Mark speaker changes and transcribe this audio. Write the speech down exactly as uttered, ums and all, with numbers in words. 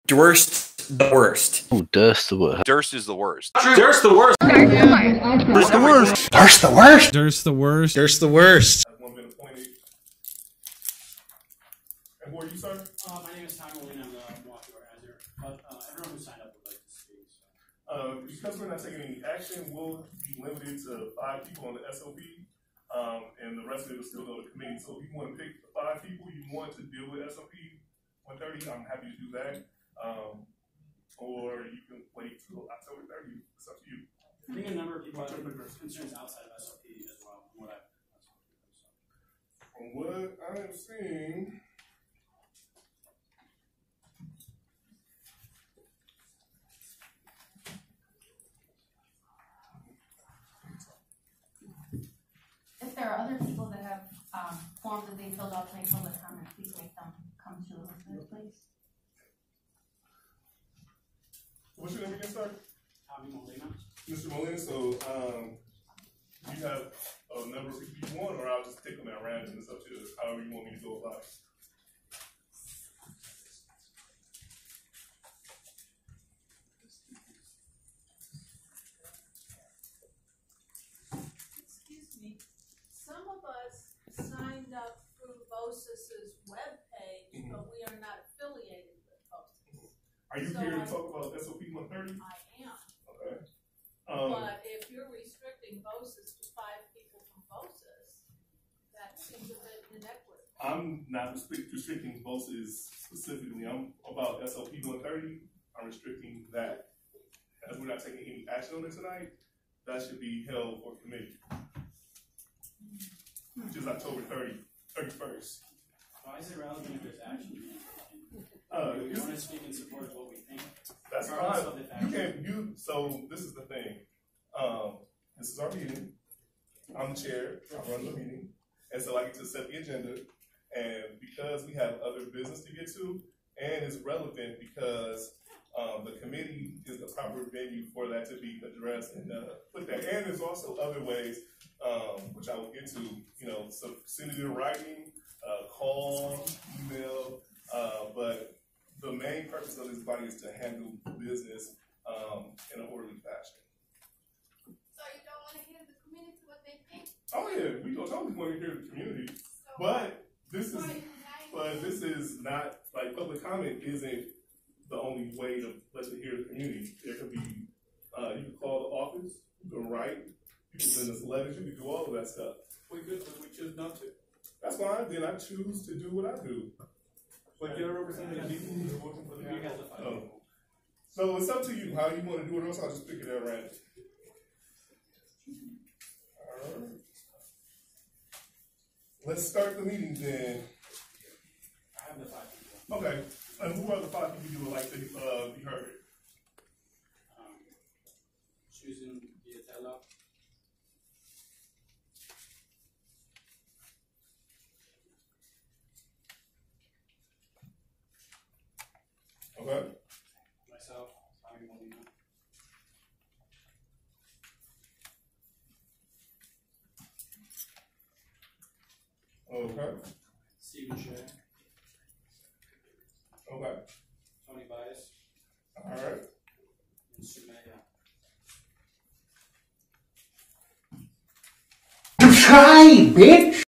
Speaker 1: DUERST the worst.
Speaker 2: Oh, DUERST the worst.
Speaker 3: DUERST is the worst.
Speaker 1: DUERST the worst.
Speaker 2: DUERST the worst.
Speaker 1: DUERST the worst.
Speaker 4: DUERST the worst.
Speaker 1: DUERST the worst.
Speaker 5: One been appointed. And who are you, sir?
Speaker 6: Uh, my name is Tom Molina. I'm the Milwaukee organizer. But uh, everyone who signed up would like to speak. So.
Speaker 5: Uh, because we're not taking any action, we'll be limited to five people on the S O P, um, and the rest of it will still go to committee. So if you want to pick the five people you want to deal with S O P one thirty, I'm happy to do that. Um, or you can wait till October thirtieth. It's up to you.
Speaker 6: I think a number of people have concerns outside of S O P as well, from what I've
Speaker 5: From what I am seeing,
Speaker 7: if there are other people that have um, forms that they filled out to make public comment, please make them come to us, please.
Speaker 5: what's your name again, sir?
Speaker 6: Tommy Molina.
Speaker 5: Mister Molina, so um, you have a number of people you want, or I'll just pick them at random. It's up to you, however you want me to go about it.
Speaker 8: Excuse me. Some of us signed up through BOSIS's webpage, mm-hmm. but we are not affiliated with BOSIS.
Speaker 5: Are you
Speaker 8: so
Speaker 5: here to
Speaker 8: I,
Speaker 5: talk about S O P one thirty?
Speaker 8: I am.
Speaker 5: Okay. Um,
Speaker 8: but if you're restricting BOSIS to five people from BOSIS, that seems a bit inequitable.
Speaker 5: I'm not restrict, restricting BOSIS specifically. I'm about S O P one thirty. I'm restricting that. As we're not taking any action on it tonight, that should be held for committee, which is October thirtieth, thirty-first.
Speaker 6: Why is it relevant if there's action?
Speaker 5: Uh,
Speaker 6: we want to speak in support of what we think.
Speaker 5: That's fine. You can you so this is the thing. Um, this is our meeting. I'm the chair. I run the meeting, and so I get to set the agenda. And because we have other business to get to, and it's relevant because um, the committee is the proper venue for that to be addressed and uh, put that. And there's also other ways, um, which I will get to. You know, so send it in writing, uh, call, email, uh, but. The main purpose of this body is to handle business um, in an orderly fashion.
Speaker 8: So you don't want to hear the community what they think?
Speaker 5: Oh yeah, we don't totally want to hear the community, so but this is, but this is not like public comment isn't the only way to let you hear the community. There could be, uh, you can call the office, you can write, you can send us letters, you can do all of that stuff.
Speaker 6: We could, but we choose not to.
Speaker 5: That's fine. Then I choose to do what I do. But you're representing the people who are working for the people. Oh. So it's up to you how you want to do it, or else I'll just pick it at random. All right. Let's start the meeting then.
Speaker 6: I have the five people.
Speaker 5: Okay. And who are the five people you would like to uh, be heard?
Speaker 6: Um, Susan Viatella.
Speaker 5: Okay.
Speaker 6: Myself, Tommy Molina.
Speaker 5: Okay.
Speaker 6: Stephen Shea.
Speaker 5: Okay.
Speaker 6: Tony Bias.
Speaker 5: All right.
Speaker 6: And Sumaya.
Speaker 1: Try, bitch!